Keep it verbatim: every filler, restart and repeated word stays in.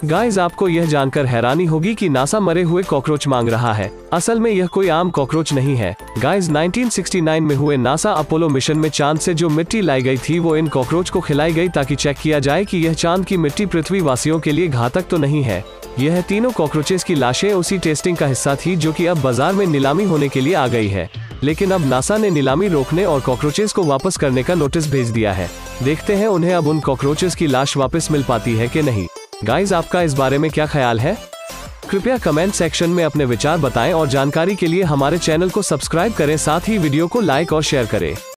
Guys, आपको यह जानकर हैरानी होगी कि नासा मरे हुए कॉकरोच मांग रहा है। असल में यह कोई आम कॉकरोच नहीं है। गाइस, उन्नीस सौ उनहत्तर में हुए नासा अपोलो मिशन में चांद से जो मिट्टी लाई गई थी वो इन कॉकरोच को खिलाई गई ताकि चेक किया जाए कि यह चांद की मिट्टी पृथ्वी वासियों के लिए घातक तो नहीं है। यह तीनों कॉकरोचेस की लाशें उसी टेस्टिंग का हिस्सा थी जो कि अब बाजार में नीलामी होने के लिए आ गई है। लेकिन अब नासा ने नीलामी रोकने और कॉकरोचेस को वापस करने का नोटिस भेज दिया है। देखते हैं उन्हें अब उन कॉकरोचेस की लाश वापस मिल पाती है कि नहीं। गाइस, आपका इस बारे में क्या ख्याल है? कृपया कमेंट सेक्शन में अपने विचार बताएं और जानकारी के लिए हमारे चैनल को सब्सक्राइब करें, साथ ही वीडियो को लाइक और शेयर करें।